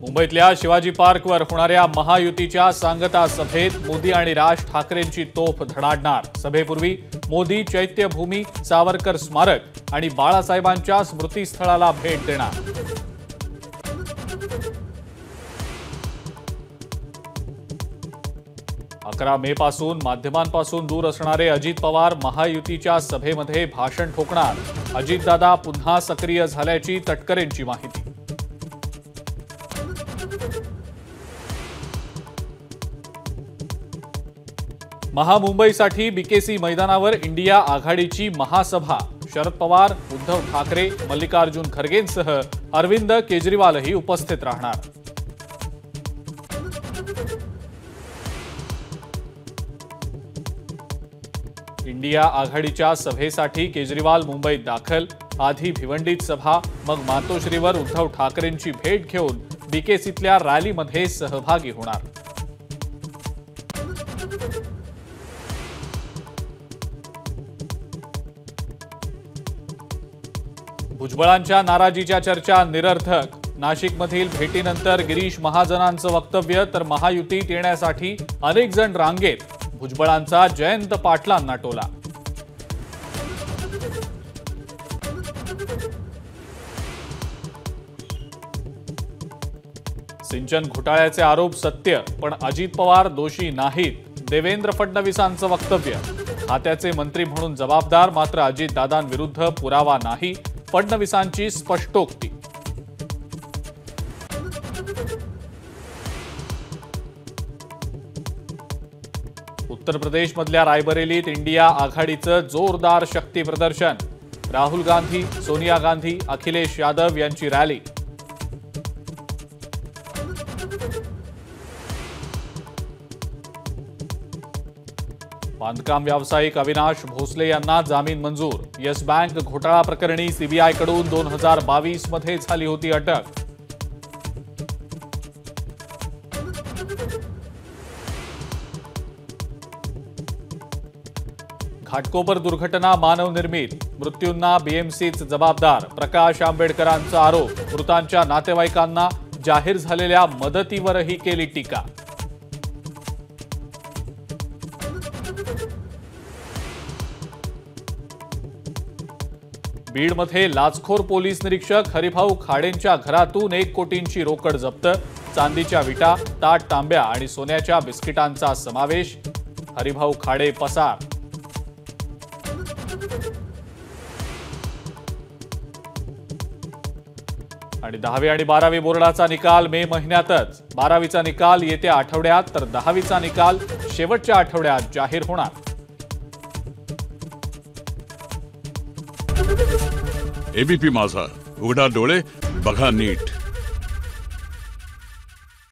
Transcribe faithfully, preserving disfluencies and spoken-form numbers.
मुंबईतल्या शिवाजी पार्कवर होणाऱ्या महायुतीच्या सांगता सभेत मोदी आणि राज ठाकरेंची तोफ धडाडणार। सभेपूर्वी मोदी चैत्यभूमी, सावरकर स्मारक आणि बाळासाहेबांच्या स्मृतीस्थळाला भेट देणार। अकरा मे पासून माध्यमांपासून दूर असणारे अजित पवार महायुतीच्या सभेमध्ये भाषण ठोकणार। अजितदादा पुन्हा सक्रिय झाल्याची तटकरेंची माहिती। महामुंबईसाठी बीकेसी मैदानावर इंडिया आघाडीची महासभा। शरद पवार, उद्धव ठाकरे, मल्लिकार्जुन खरगेंसह अरविंद केजरीवालही उपस्थित राहणार। इंडिया आघाडीच्या सभेसाठी केजरीवाल मुंबईत दाखल। आधी भिवंडीत सभा, मग मातोश्रीवर उद्धव ठाकरेंची भेट घेऊन बीकेसीतल्या रॅलीमध्ये सहभागी होणार। भुजबळांच्या नाराजीच्या चर्चा निरर्थक। नाशिकमधील भेटीनंतर गिरीश महाजनांचं वक्तव्य, तर महायुतीत येण्यासाठी अनेक जण रांगेत। भुजबळांचा जयंत पाटलांना टोला। सिंचन घोटाळ्याचे आरोप सत्य, पण अजित पवार दोषी नाहीत। देवेंद्र फडणवीसांचं वक्तव्य, खात्याचे मंत्री म्हणून जबाबदार, मात्र अजितदादांविरुद्ध पुरावा नाही। फडणवीसांची स्पष्टोक्ती। उत्तर प्रदेशमधल्या रायबरेलीत इंडिया आघाडीचं जोरदार शक्ती प्रदर्शन। राहुल गांधी, सोनिया गांधी, अखिलेश यादव यांची रॅली। बांधकाम व्यावसायिक अविनाश भोसले यांना जामीन मंजूर। येस बँक घोटाळा प्रकरणी सीबीआयकडून दोन हजार बावीस मध्ये झाली होती अटक। घाटकोपर दुर्घटना मानवनिर्मित, मृत्यूंना बीएमसीच जबाबदार। प्रकाश आंबेडकरांचा आरोप, मृतांच्या नातेवाईकांना जाहीर झालेल्या मदतीवरही केली टीका। बीडमध्ये लाचखोर पोलीस निरीक्षक हरिभाऊ खाडेंच्या घरातून एक कोटींची रोकड जप्त। चांदीच्या विटा, ताट तांब्या आणि सोन्याच्या बिस्किटांचा समावेश। हरिभाऊ खाडे पसार। आणि दहावी आणि बारावी बोर्डाचा निकाल मे महिन्यातच। बारावीचा निकाल येत्या आठवड्यात, तर दहावीचा निकाल शेवटच्या आठवड्यात जाहीर होणार। एबीपी माझा, उघडा डोळे बघा नीट।